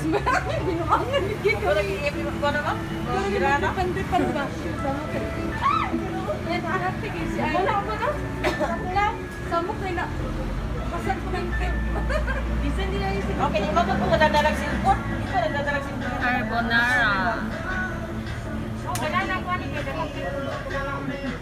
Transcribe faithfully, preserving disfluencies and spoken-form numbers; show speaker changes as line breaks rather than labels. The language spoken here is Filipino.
Binuangan ni Kiko.
Wala kang ipin ko na ba? Gira na?
Pandipan ba? Yan, ate kasi. Wala ko na. Wala. Samok na na. Pasal ko ng trip. Bisan nila yung sinipot.
Okay, yung mga kung nadadalag sinipot. Ito nadadalag sinipot.
Carbonara.
Wala na ko ni Kiko.